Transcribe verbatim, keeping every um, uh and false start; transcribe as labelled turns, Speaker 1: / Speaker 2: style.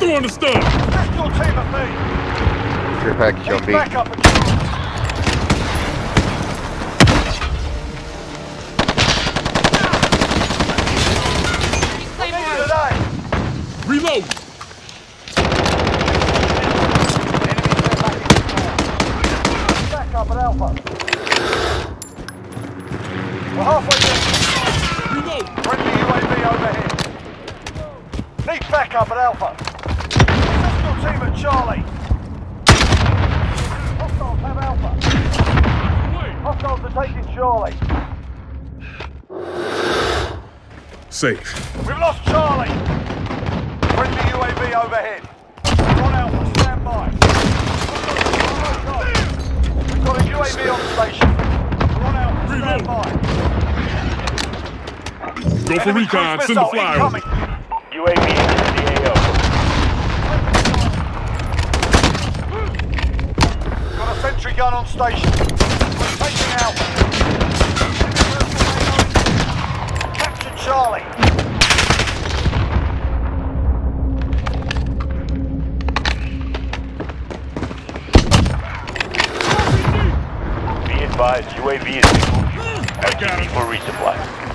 Speaker 1: throwing the stun.
Speaker 2: That's your team at B.
Speaker 3: Your package on
Speaker 2: Need
Speaker 3: B.
Speaker 2: backup at Charlie.
Speaker 1: Reload.
Speaker 2: Backup at Alpha. We're halfway there.
Speaker 1: Reload.
Speaker 2: Friendly U A V overhead. Need backup at Alpha. That's your team at Charlie. Hostiles have Alpha. Hostiles are taking Charlie.
Speaker 1: Safe.
Speaker 2: We've lost Charlie. Friendly U A V overhead. We're on Alpha, stand by. We've got a U A V on station. We're on Alpha, stand by.
Speaker 1: Go for
Speaker 2: Enemy
Speaker 1: recon,
Speaker 2: cruise
Speaker 1: send the
Speaker 2: missile
Speaker 1: flyover.
Speaker 2: incoming.
Speaker 4: U A V enters the A O.
Speaker 2: Got a sentry gun on station. We're taking Alpha. Capture Charlie.
Speaker 4: Be advised, U A V is being moved. R T B for resupply.